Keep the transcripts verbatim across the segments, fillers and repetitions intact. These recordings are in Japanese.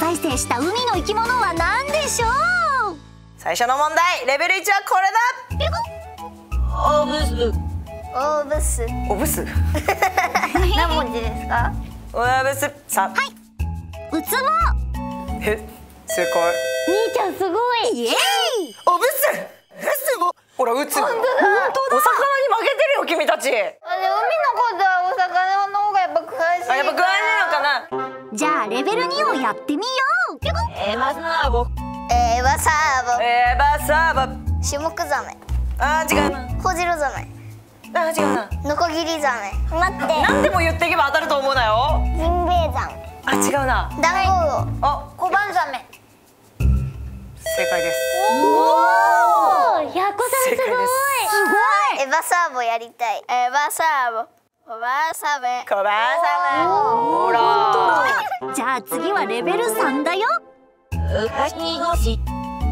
再生した海の生き物は何でしょう？ 最初の問題、レベルいちはこれだ。 オブス。 オブス。 オブス。 何文字ですか？ オブスさん。 はい。ウツボ。 え、正解。 兄ちゃんすごい。 イエーイ。 オブス。え、すごい。ほら、ウツボ。本当だ。お魚に負けてるよ、君たち。 あれ、海のことはお魚の方がやっぱ詳しい。 あ、やっぱ詳しいのかな。 じゃあレベルにをやってみよう。 エバサーボ。 エバサーボ。 エバサーボ。 シュモクザメ。 あー、違うな。 ホジロザメ。 あー、違うな。 ノコギリザメ。待って。 何でも言っていけば当たると思うなよ。 ジンベエザメ。 あ、違うな。 ダンゴウオ。 あ、 コバンザメ。 正解です。 おお、ヤコさんすごい。 正解です。 エバサーボやりたい。エバサーボ。コバンサメ。 コバンサメ。ほら。 じゃあ次はレベルさんだよ。 ウカヒゴシ。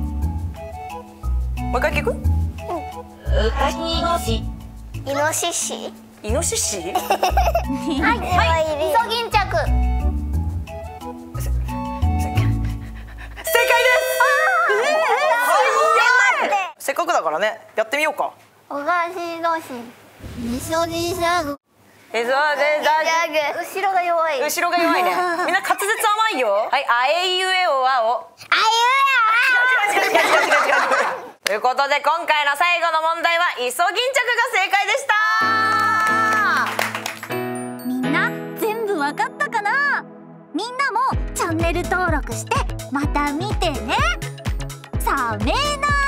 もう一回聞く？ ウカヒゴシ。 イノシシ。 イノシシ？ はい、はい、イソギンチャク。 正解です。せっかくだからね、やってみようか。 おかしどし。イソギンチャク。 え、そうで後ろが弱い。 後ろが弱いね。みんな滑舌甘いよ。はい、あえいうえおはお。 あいう違う違う違う違う違う違う。ということで今回の最後の問題はイソギンチャクが正解でした。 みんな全部わかったかな？みんなもチャンネル登録してまた見てね。さめなら。